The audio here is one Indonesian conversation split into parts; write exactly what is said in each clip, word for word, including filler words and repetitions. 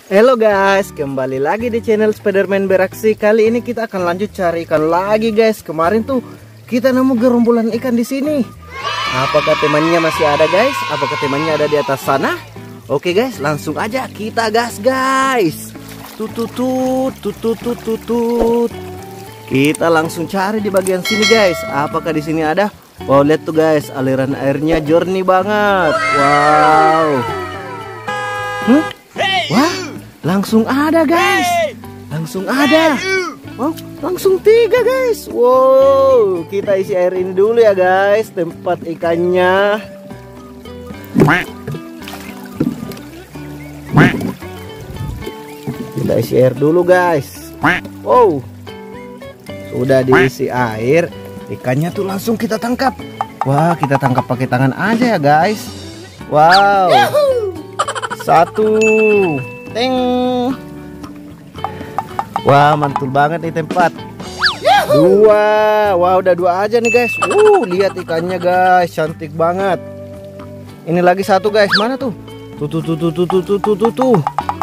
Halo guys, kembali lagi di channel Spiderman Beraksi. Kali ini kita akan lanjut cari ikan lagi guys. Kemarin tuh kita nemu gerombolan ikan di sini. Apakah temannya masih ada guys? Apakah temannya ada di atas sana? Oke guys, langsung aja kita gas guys. Tututut, tututut, tutut. Kita langsung cari di bagian sini guys. Apakah di sini ada? Wow, lihat tuh guys, aliran airnya jernih banget. Wow. Hmm? Wah, langsung ada guys. Langsung ada. Wow, langsung tiga guys. Wow, kita isi air ini dulu ya guys, tempat ikannya. Kita isi air dulu guys. Wow, sudah diisi air, ikannya tuh langsung kita tangkap. Wah, kita tangkap pakai tangan aja ya guys. Wow. Satu, teng. Wah, mantul banget nih tempat. Dua, wah udah dua aja nih guys. Uh, lihat ikannya guys, cantik banget. Ini lagi satu guys, mana tuh? Tuh tuh tuh tuh tuh tuh tuh tuh tuh. tuh.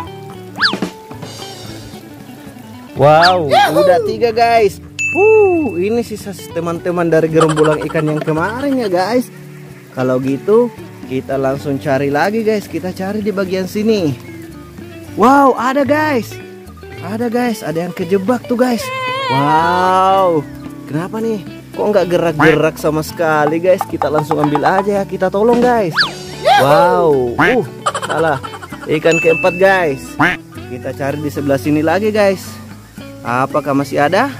Wow, udah tiga guys. Uh, ini sisa teman-teman dari gerombolan ikan yang kemarin ya guys. Kalau gitu, kita langsung cari lagi guys. Kita cari di bagian sini. Wow, ada guys. Ada guys, ada yang kejebak tuh guys. Wow, kenapa nih? Kok nggak gerak-gerak sama sekali guys? Kita langsung ambil aja, kita tolong guys. Wow, uh, salah. Ikan keempat guys. Kita cari di sebelah sini lagi guys. Apakah masih ada?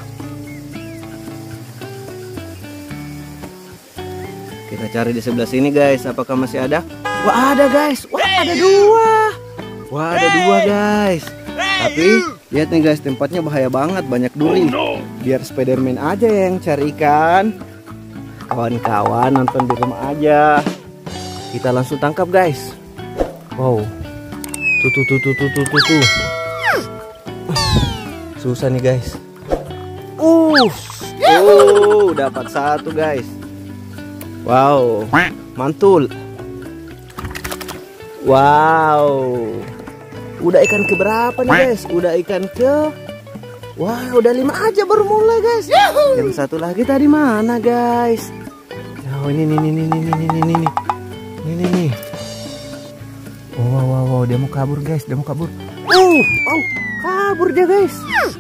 Kita cari di sebelah sini guys. Apakah masih ada? Wah, ada guys. Wah, ada dua. Wah, ada dua guys. Tapi lihat nih guys, tempatnya bahaya banget, banyak duri. Biar Spiderman aja yang cari ikan. Kawan-kawan nonton di rumah aja. Kita langsung tangkap guys. Wow. Tuh tuh tuh tuh tuh tuh tuh. tuh. Susah nih guys. Uh. Oh, dapat satu guys. Wow, mantul. Wow. Udah ikan ke berapa nih guys? Udah ikan ke, wah udah lima aja baru mulai guys. Yang satu lagi tadi mana guys? Oh ini nih nih nih nih nih nih nih nih nih nih. Oh wow wow wow, dia mau kabur guys, dia mau kabur. Oh oh kabur dia guys.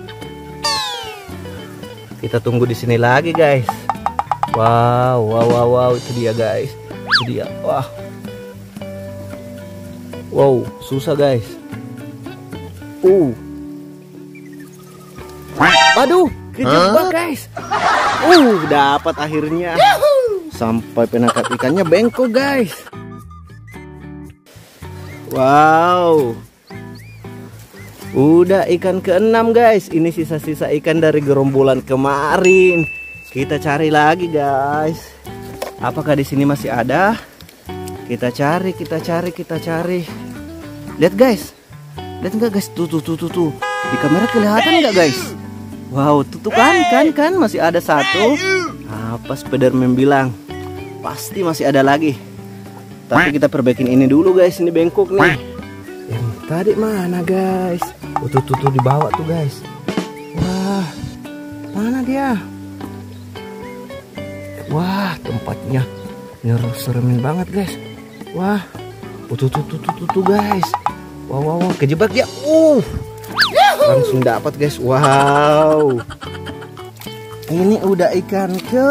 Kita tunggu di sini lagi guys. Wow wow wow wow, itu dia guys, itu dia. Wah. Wow, susah guys. Uh. Aduh, kejebak guys. Uh, dapat akhirnya. Sampai penangkap ikannya bengkok guys. Wow. Udah ikan keenam guys. Ini sisa-sisa ikan dari gerombolan kemarin. Kita cari lagi guys. Apakah di sini masih ada? Kita cari, kita cari, kita cari. Lihat guys. Lihat nggak guys, tuh tuh tuh tuh tuh di kamera kelihatan nggak guys? Wow, tuh, tuh kan kan kan masih ada satu. Apa Spiderman bilang? Pasti masih ada lagi. Tapi kita perbaikin ini dulu guys, ini bengkok nih. Yang tadi mana guys? Oh, tuh tuh tuh di bawah tuh guys. Wah, mana dia? Wah, tempatnya nyeremin banget guys. Wah, oh, tuh tuh tuh tuh tuh, tuh guys. Wow, wow, wow, kejebak dia. Uh, langsung dapat guys. Wow. Ini udah ikan ke,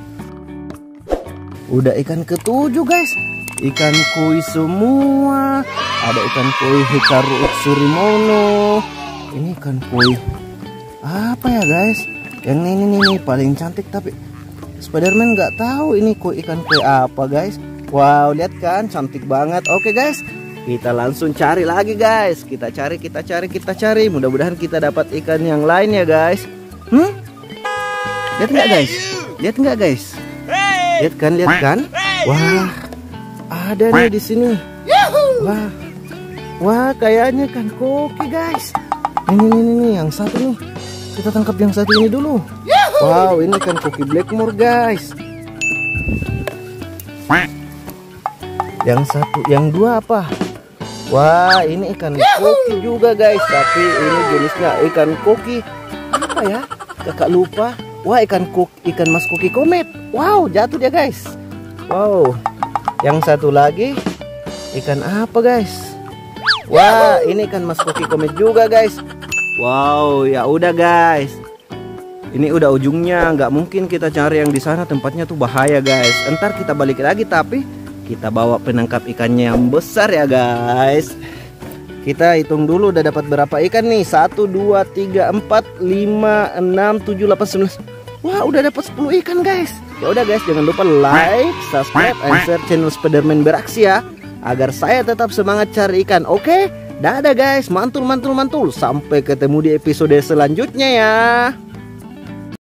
udah ikan ketujuh guys. Ikan koi semua. Ada ikan koi Hikaru Utsurimono. Ini ikan koi apa ya guys? Yang ini nih, nih paling cantik, tapi Spiderman nggak tahu ini koi ikan koi apa guys. Wow, lihat kan, cantik banget. Oke guys, kita langsung cari lagi guys. Kita cari, kita cari, kita cari. Mudah-mudahan kita dapat ikan yang lain ya guys. Hmm? Lihat nggak guys? Lihat nggak guys? Lihat kan, lihat kan? Wah, ada nih di sini. Wah, wah kayaknya kan koki guys. Ini nih, nih, nih, yang satu nih. Kita tangkap yang satu ini dulu. Wow, ini kan koki Blackmore guys. Yang satu, yang dua apa? Wah, ini ikan koki juga guys, tapi ini jenisnya ikan koki apa ya? Kakak lupa. Wah, ikan kok ikan mas koki komet. Wow, jatuh dia guys. Wow. Yang satu lagi ikan apa guys? Wah, ini ikan mas koki komet juga guys. Wow, ya udah guys. Ini udah ujungnya, nggak mungkin kita cari yang di sana, tempatnya tuh bahaya guys. Entar kita balik lagi, tapi kita bawa penangkap ikannya yang besar ya guys. Kita hitung dulu udah dapat berapa ikan nih. Satu, dua, tiga, empat, lima, enam, tujuh, delapan, sembilan. Wah, udah dapat sepuluh ikan guys. Ya udah guys, jangan lupa like, subscribe, and share channel Spiderman Beraksi ya, agar saya tetap semangat cari ikan. Oke, dadah guys, mantul mantul mantul. Sampai ketemu di episode selanjutnya ya.